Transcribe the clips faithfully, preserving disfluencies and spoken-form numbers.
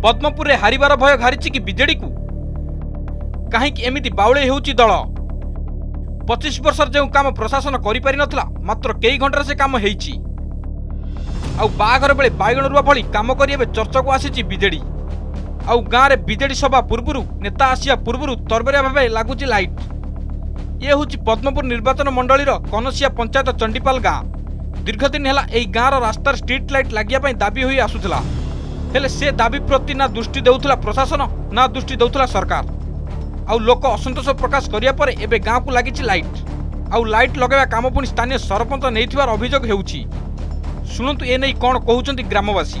पद्मपुर रे हारिबार भय घारिछि कि बीजेडी को कहीं एमिति बाउळे हेउछि दल। पच्चीस वर्ष जो काम प्रशासन करि पारि नथला मात्र कई घंटा से काम हेइछि। आउ बागर बेले बाइगण रुआ भली काम करि एबे चर्चा को आसीछि बीजेडी। आउ गाँव रे बीजेडी सभा पूर्वरु नेता आसिया पूर्वरु तरबरिया भाबे लागुछि लाइट। ये होछि पद्मपुर निर्वाचन मंडलीर कनसिया पंचायत चंडीपाल गाँ। दीर्घदिन हेला एई गाँर रास्तार स्ट्रीट लाइट लागिया पई दाबी होई आसुथला, हेले से दाबी प्रति ना दृष्टि देउथला प्रशासन ना दृष्टि देउथला सरकार। आउ लोक असंतोष प्रकाश करिया परे एबे गाँव को लागिछि लाइट। आउ लाइट लगावा काम पुणी स्थानीय सरपंच नेइथिबार अभियोग हेउछि। सुनंतु ए नै कोन कहउचंती ग्रामवासी।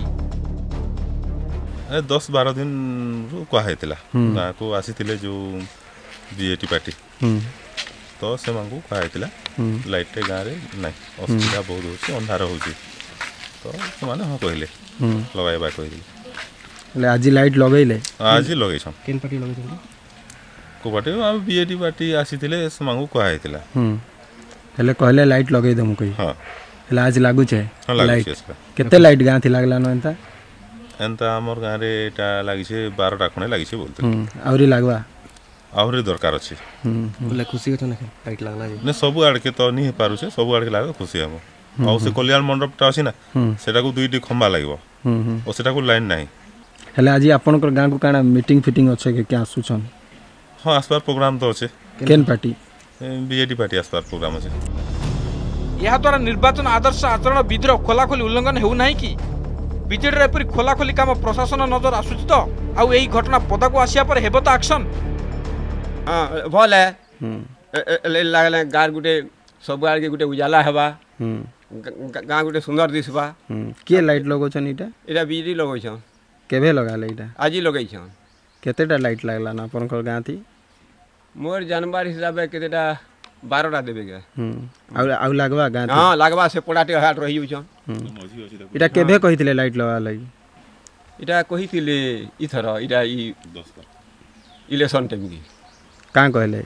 दस बारह दिन कहला गाँव को आसी जो बीजेटी पार्टी तो से कहला लाइट गाँव में ना असुविधा बहुत हो अंधार हो तो से हाँ कहले लगाइबा कहले आज लाइट लगैले आज लगे केन पार्टी लगै को पार्टी बीजेटी पार्टी आसी से कहला हेले कहले लाइट लगै दम कहि हां हेले आज लागु छे हां लाइट केते लाइट गाँ थी लागला न एंता एंता हमर गाँव रे एटा लागि छे बारह टा खने लागि छे बोलते आउरी लागवा आउरी दरकार अछि बोले खुशी होत न लाइट लागला ने सब आड़ के तो नहीं पारु छे सब आड़ के लाग खुशी हम आ से कल्याण मंडप टा अछि ना सेटा को दुईटी खंबा लागबो ओ सेटा को लाइन नाही हेले आज आपन कर गाँ को काना मीटिंग फिटिंग अछि के क्या सुचन हां आसपार प्रोग्राम तो अछि केन पार्टी बीजेडी पार्टी आसपार प्रोग्राम अछि यह द्वारा निर्वाचन आदर्श आचरण विधिर खोलाखोली उल्लंघन हेउ नाही कि बीजेडी रे परि खोलाखोली काम प्रशासन नजर आसुछि तो आउ एही घटना पदा को आसिया पर हेबो त एक्शन हां भल है ले लागले गार गुटे सब आर के गुटे उजाला हेबा गाँ गुटे सुंदर दिसबा के लाइट लगो छन इटा इटा बिजली लगै छ केबे लगाले इटा आजी लगै छ केतेटा लाइट लागला ना अपन घर गाँ थी मोर जानवर हिसाबे केतेटा बारह टा देबे के आउ आउ लागवा गाँ हां लागवा से पड़ाटे हाट रहि छ इटा केबे कहिथिले लाइट लगा लागि इटा कहिथिले इथर इटा ई इलेक्शन टाइम की कां कहले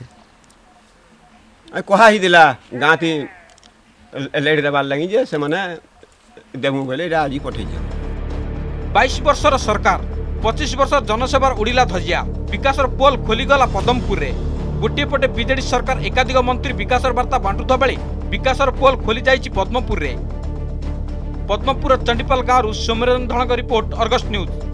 आ कहा ही दिला गाँ थी लाइट देबार लागि जे से माने देमु गले इटा आजी पठै छ बाईस वर्षर सरकार पच्चीस वर्ष जनसेवार उड़िला धजिया विकासर पोल खोलीगला पदमपुर रे गोटे पटे बीजेडी सरकार एकाधिक मंत्री विकासर वार्ता बांटुता बेले विकासर पोल खोली जाइछि पद्मपुर रे। पद्मपुर चंडीपाल गाँव सौम्यरंजन धड़क रिपोर्ट अर्गस न्यूज।